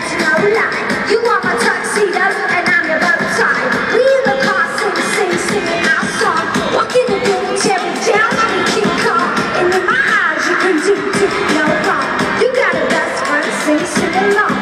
that's no lie. You want my tuxedo and I'm your bow tie. We in the car singing our song. Walking the village every day like a King Kong. And in my eyes you can do no wrong. You got a best friend, sing along.